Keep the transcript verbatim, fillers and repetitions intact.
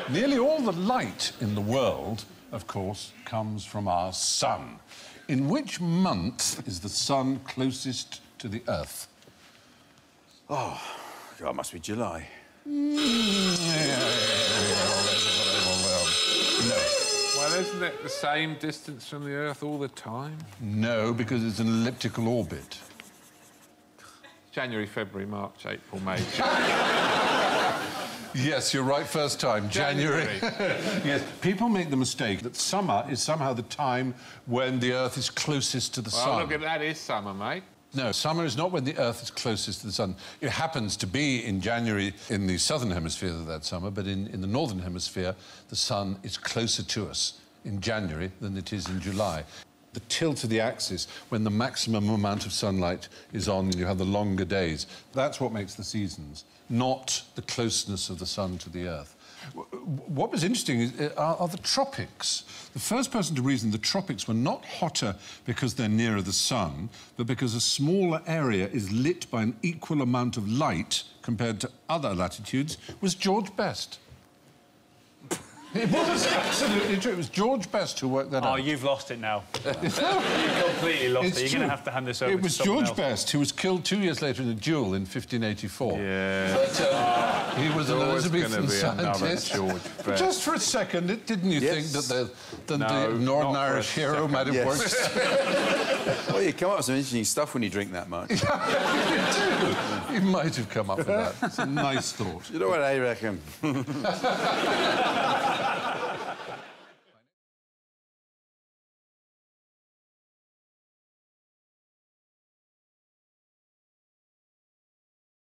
Nearly all the light in the world, of course, comes from our sun. In which month is the sun closest to the Earth? Oh, God, it must be July. No. Well, isn't it the same distance from the Earth all the time? No, because it's an elliptical orbit. January, February, March, April, May. Yes, you're right first time. January. January. Yes, people make the mistake that summer is somehow the time when the Earth is closest to the well, sun. look at that, is summer, mate. No, summer is not when the Earth is closest to the sun. It happens to be in January in the southern hemisphere that summer, but in, in the northern hemisphere, the sun is closer to us in January than it is in July. The tilt of the axis, when the maximum amount of sunlight is on and you have the longer days, that's what makes the seasons, not the closeness of the sun to the Earth. What was interesting is, are, are the tropics. The first person to reason the tropics were not hotter because they're nearer the sun, but because a smaller area is lit by an equal amount of light compared to other latitudes was George Best. It was absolutely true. It was George Best who worked that oh, out. Oh, you've lost it now. You've completely lost It's it. You're true. going to have to hand this over It was to someone George else. Best who was killed two years later in a duel in fifteen eighty-four. Yeah. But, uh, he was an Always Elizabethan be scientist. George But Best. just for a second, it, didn't you Yes. think that the, that No, the Northern not for a Irish hero second. might have Yes. worked? Well, you come up with some interesting stuff when you drink that much. You do. You might have come up with that. It's a nice thought. You know what I reckon?